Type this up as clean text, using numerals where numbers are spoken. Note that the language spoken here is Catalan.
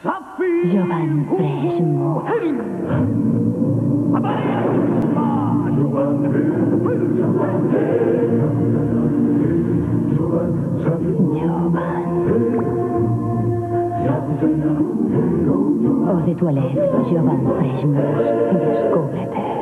Jovan Fresmo. O si tu eleves Jovan Fresmo, descúbrete.